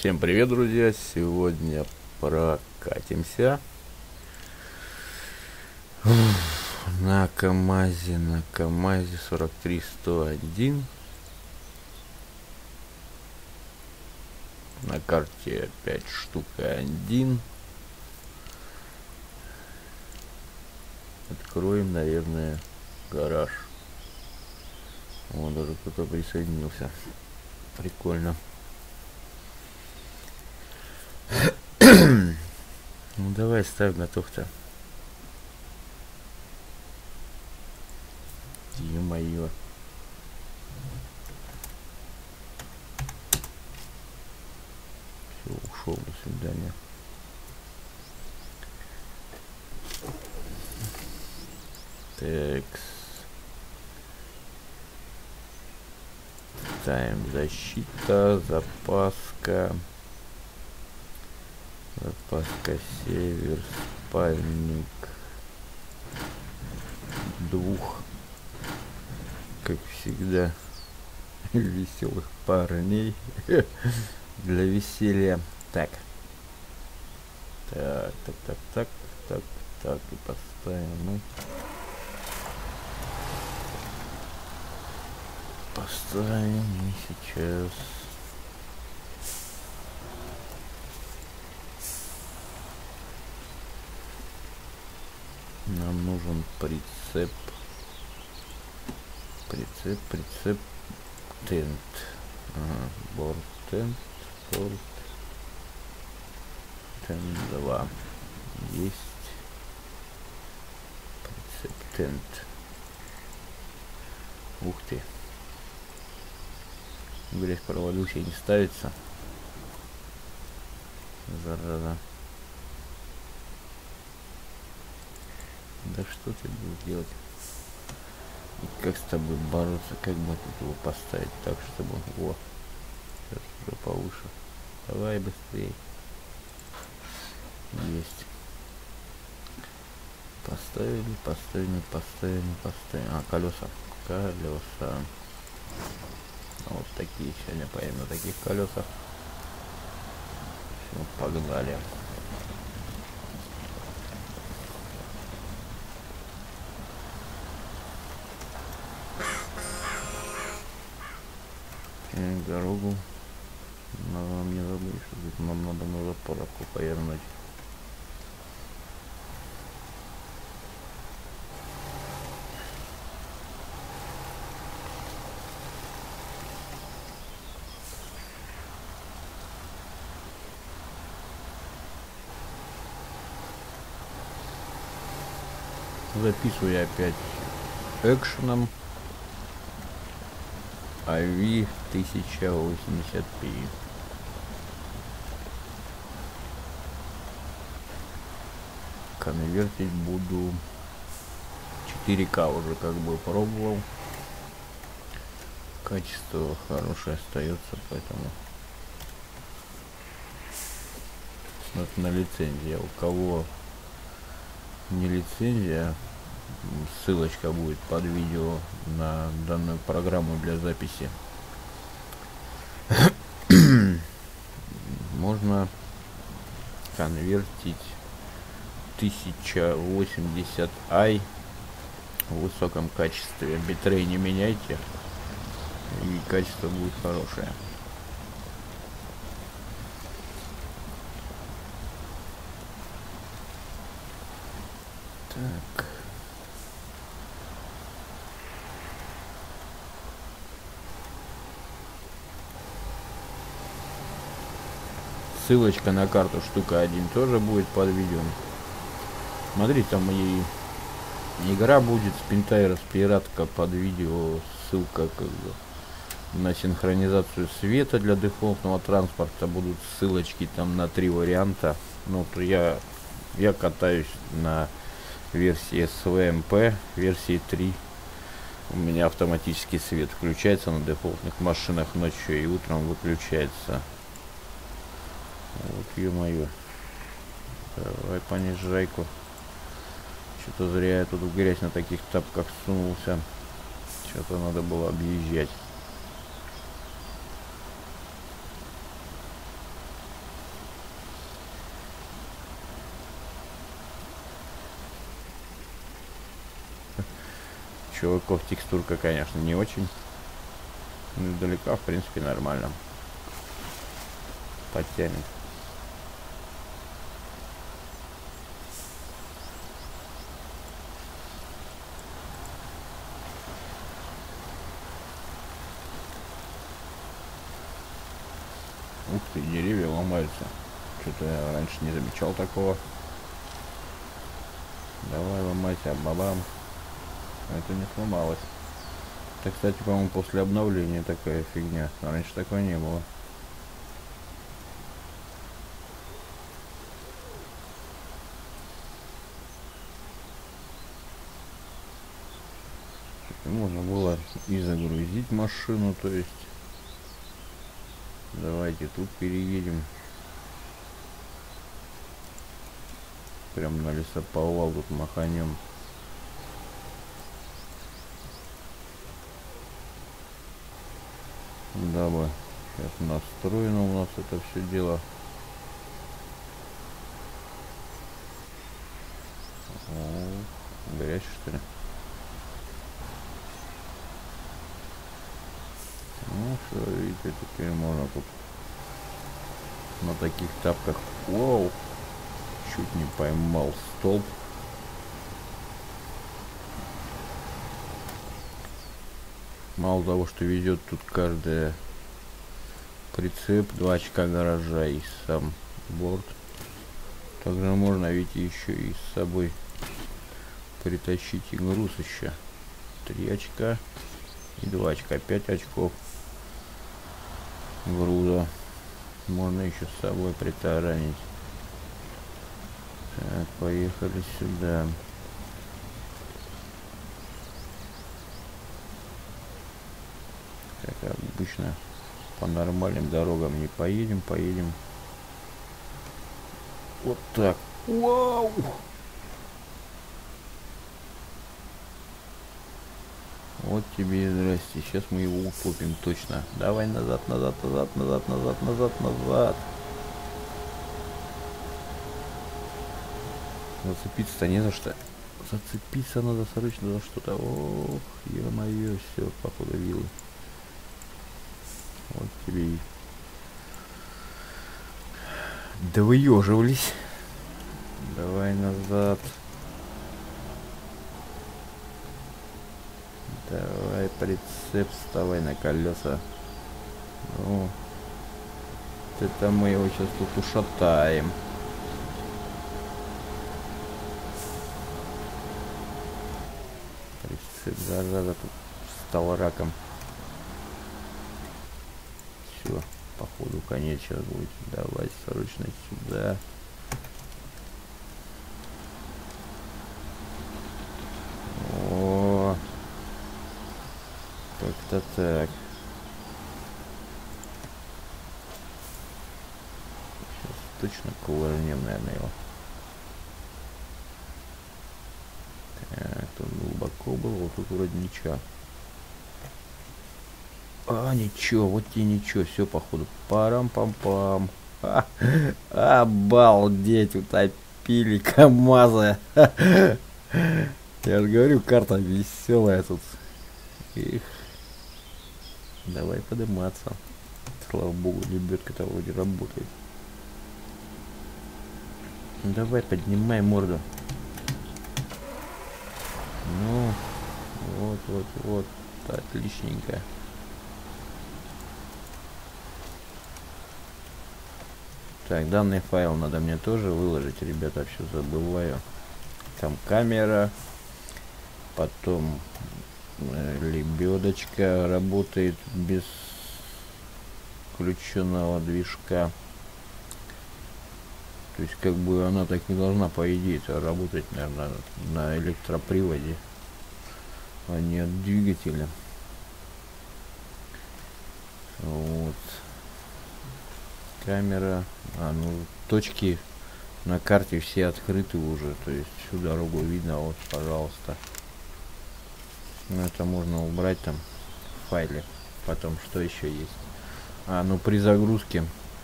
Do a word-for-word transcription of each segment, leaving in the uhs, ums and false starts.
Всем привет, друзья! Сегодня прокатимся на КамАЗе, на КамАЗе сорок три сто один. На карте пять штук и один. Откроем, наверное, гараж. Вон даже кто-то присоединился. Прикольно. Ну давай, ставь, готов-то. Ё-моё. Все, ушел, до свидания. Такс. Ставим защита, запаска. Запаска север, спальник двух, как всегда, веселых парней для веселья. Так. Так, так, так, так, так, так, и поставим мы. Поставим и сейчас. Нам нужен прицеп. Прицеп, прицеп, тент. Ага, борт тент, борт тент два. Есть. Прицеп тент. Ух ты. Грязь провалился и не ставится. Зараза. Да что ты будешь делать? И как с тобой бороться? Как бы тут его поставить так, чтобы... О, сейчас уже повыше. Давай быстрее. Есть. Поставили, поставили, поставили, поставили. А, колеса. Колеса. Вот такие сегодня поедем на таких колесах. Все, погнали. Дорогу. Надо нам не забыть, что нам надо на заправку повернуть. Записываю опять экшеном эй ви тысяча восемьдесят пи. Конвертить буду четыре ка, уже как бы пробовал. Качество хорошее остается, поэтому вот на лицензии. У кого не лицензия, ссылочка будет под видео на данную программу для записи. Можно конвертить тысяча восемьдесят ай в высоком качестве. Битрей не меняйте, и качество будет хорошее. Так. Ссылочка на карту штука один тоже будет под видео. Смотри, там и игра будет Spintails пиратка под видео. Ссылка как бы на синхронизацию света для дефолтного транспорта. Будут ссылочки там на три варианта. Ну, то я, я катаюсь на версии эс ви эм пи, версии три. У меня автоматический свет включается на дефолтных машинах ночью и утром выключается. Вот, ё-моё. Давай понижайку. Что-то зря я тут в грязь на таких тапках сунулся. Что-то надо было объезжать. чуваков текстурка, конечно, не очень. Но издалека, в принципе, нормально. Подтянет. Ух ты, деревья ломаются. Что-то я раньше не замечал такого. Давай ломайся, бабам. Это не сломалось. Это, кстати, по-моему, после обновления такая фигня. Раньше такого не было. Можно было и загрузить машину, то есть. Давайте тут переедем. Прям на лесоповал тут маханем. Дабы сейчас настроено у нас это все дело. О, горячий, что ли? Ну все, видите, теперь можно тут на таких тапках. Воу! Чуть не поймал столб. Мало того, что везет тут каждая прицеп, два очка гаража и сам борт. Также можно ведь еще и с собой притащить и груз еще. Три очка и два очка, пять очков груза. Можно еще с собой притаранить. Так, поехали сюда. Как обычно, по нормальным дорогам не поедем, поедем. Вот так. Вау! Вот тебе и здрасте. Сейчас мы его утопим точно. Давай назад, назад, назад, назад, назад, назад, назад. Зацепиться-то не за что. Зацепиться надо срочно за что-то. Ох, ё-моё, все, походу вилы. Вот тебе и... Да выёживались. Давай назад. Давай прицеп вставай на колеса. Ну, это мы его сейчас тут ушатаем. Прицеп, зараза, тут стал раком. Все, походу конец сейчас будет. Давай срочно сюда. О, как-то так. Сейчас точно кувырнем, наверное, его. Так, тут глубоко было, вот тут вроде ничего. А, ничего, вот тебе ничего, все, походу. Парам-пам-пам. А, обалдеть, утопили КамАЗы. Я же говорю, карта веселая тут. Их. Давай подниматься. Слава богу, лебедка-то вроде работает. Давай, поднимай морду. Ну, вот, вот, вот. Отличненько. Так, данный файл надо мне тоже выложить, ребята, все забываю. Там камера, потом э, лебедочка работает без включенного движка. То есть как бы она так не должна, по идее, работать, наверное, на электроприводе, а не от двигателя. Вот. Камера. А, ну, точки на карте все открыты уже. То есть всю дорогу видно. Вот, пожалуйста. Ну, это можно убрать там в файле. Потом, что еще есть? А, ну, при загрузке...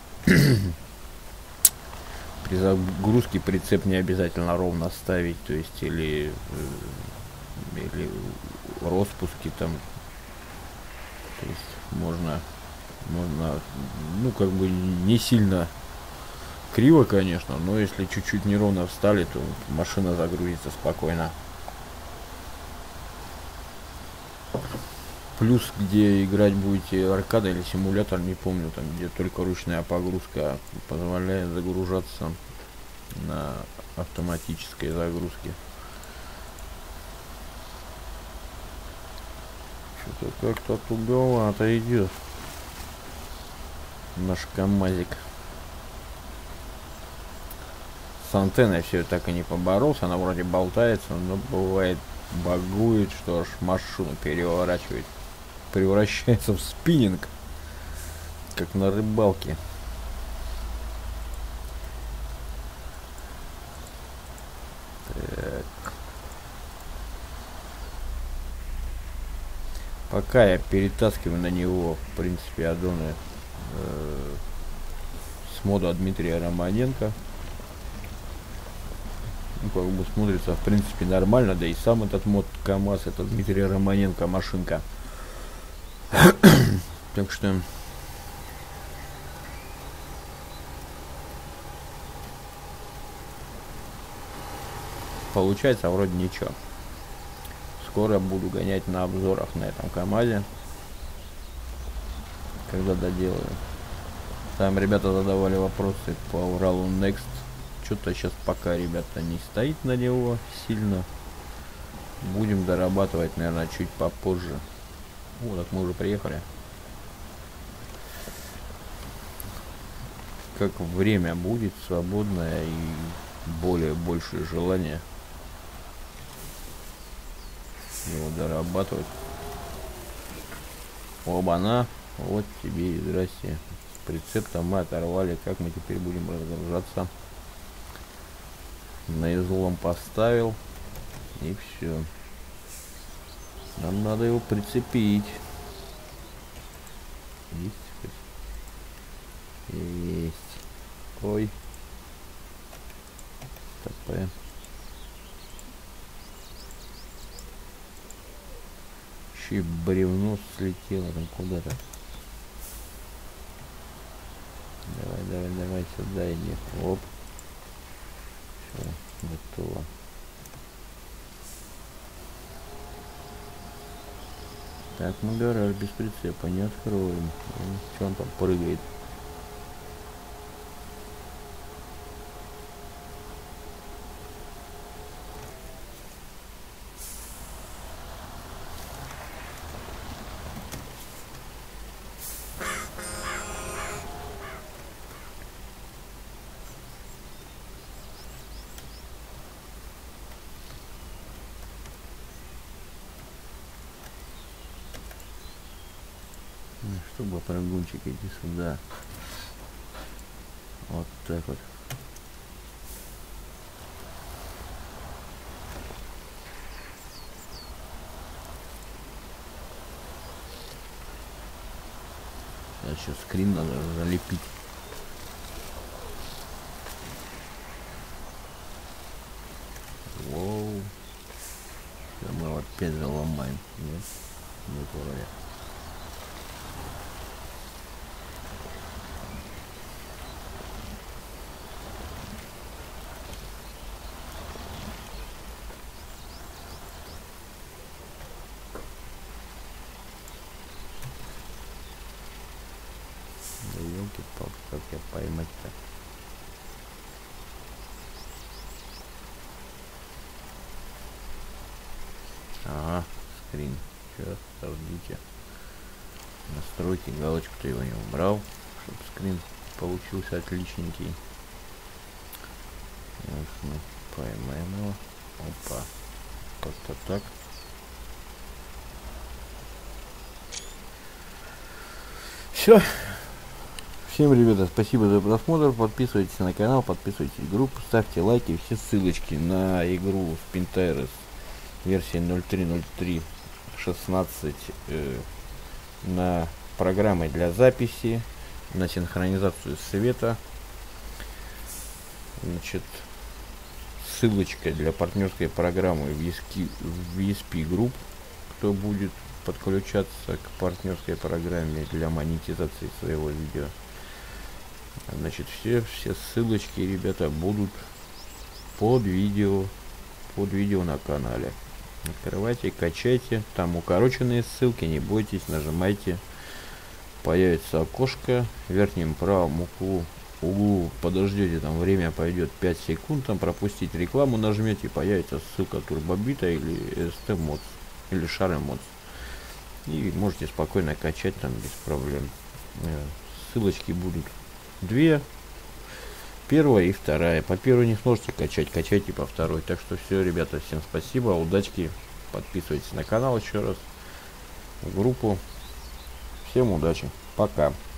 При загрузке прицеп не обязательно ровно ставить. То есть, или... Или распуске там. То есть можно, можно, ну как бы не сильно криво, конечно, но если чуть-чуть неровно встали, то машина загрузится спокойно. Плюс, где играть будете, аркада или симулятор, не помню, там где только ручная погрузка позволяет загружаться на автоматической загрузке. Что-то как-то туговато идет наш КамАЗик. С антенной все так и не поборолся, она вроде болтается, но бывает багует, что аж машину переворачивает, превращается в спиннинг, как на рыбалке. Так. Пока я перетаскиваю на него, в принципе, аддоны э, с мода Дмитрия Романенко. Ну, как бы смотрится, в принципе, нормально, да и сам этот мод КамАЗ, это Дмитрий Романенко машинка. Так что получается вроде ничего. Скоро буду гонять на обзорах на этом КамАЗе, когда доделаю. Там ребята задавали вопросы по Уралу Next. Что-то сейчас пока, ребята, не стоит на него сильно. Будем дорабатывать, наверное, чуть попозже. Вот, так мы уже приехали. Как время будет свободное и более большее желание его дорабатывать. Оба-на, вот тебе и здрасте. С прицепта мы оторвали. Как мы теперь будем разгружаться? На излом поставил, и все. Нам надо его прицепить. Есть. Есть. Ой. ТП. Еще и бревно слетело там куда-то. Давай, давай, давай сюда иди. Оп. Все, готово. Так, мы гараж без прицепа не откроем. Что он там прыгает? Чтобы прогончик иди сюда. Вот так вот. Сейчас еще скрин надо залепить. Воу. Сейчас мы опять заломаем. Нет? Нет вроде. Елки-палки, как я поймать-то? Ага, скрин. Сейчас, подождите. Настройки, галочку-то его не убрал, чтобы скрин получился отличненький. Сейчас мы поймаем его. Опа. Как-то так. Все. Всем, ребята, спасибо за просмотр. Подписывайтесь на канал, подписывайтесь в группу, ставьте лайки. Все ссылочки на игру Spintaris версии ноль три ноль три шестнадцать, э, на программы для записи, на синхронизацию света. Значит, ссылочка для партнерской программы в и эс пи Group. кто будет подключаться к партнерской программе для монетизации своего видео. Значит, все, все ссылочки, ребята, будут под видео, под видео на канале. Открывайте, качайте, там укороченные ссылки, не бойтесь, нажимайте. Появится окошко в верхнем правом углу, углу подождете, там время пойдет пять секунд, там пропустить рекламу нажмете, появится ссылка турбобита или эс тэ модс или шары модс, и можете спокойно качать там без проблем. Ссылочки будут две, первая и вторая. По первой не сможете качать, качайте по второй. Так что все, ребята, всем спасибо, удачки, подписывайтесь на канал еще раз, в группу. Всем удачи, пока.